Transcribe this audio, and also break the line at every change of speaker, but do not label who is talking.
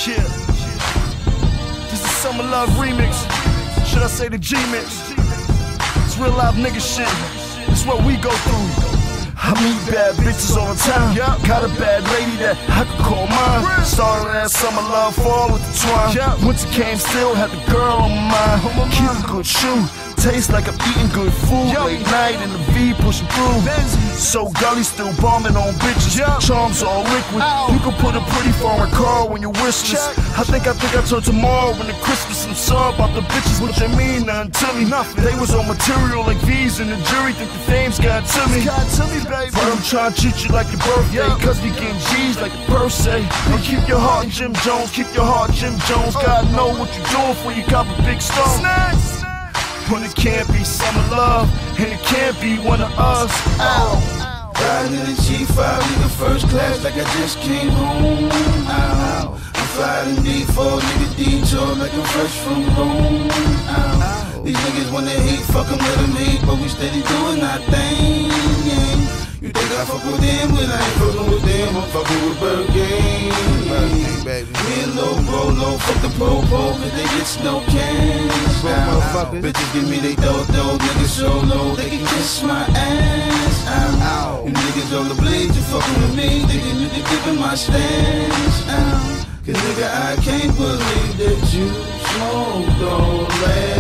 Yeah. This is Summer Love remix. Should I say the G-mix? It's real live nigga shit. It's what we go through. I meet bad bitches all the time. Got a bad lady that I could call mine. Started last summer, love fall with the twine. Winter came, still had the girl on my mind. Keep a good shoe, taste like I'm eating good food. Late night in the V pushing through. So gully, still bombing on bitches. Charms all liquid. You can put a pretty foreign car when you're wishless. I think I turn tomorrow when the Christmas. I'm sorry about the bitches, what you mean? Nothing to me. They was on material like V's, and the jury think the fame's got to me. But I'm trying to treat you like your birthday, cause we getting G's like a per se. And keep your heart in Jim Jones, keep your heart Jim Jones. God know what you're doing before you cop a big stone. When it can't be summer love, and it can't be one of us. Ow.
Riding in the G5, nigga first class like I just came home. Ow. I'm flying D4, nigga detour like I'm fresh from Rome. Ow. These niggas wanna hate, fuck them, let them hate, but we steady doing our thing. You think I fuck with them when I ain't fucking with them? I'm fucking with Bird Gang. Me and Lil Bro, low, fuck the po-po, cause they get no cash. Bitches give me they dough, niggas so low, they can kiss my ass. Ow. You niggas on the blade, you fucking with me, thinking you can keep in my stance. Cause nigga, I can't believe that you smoked all last.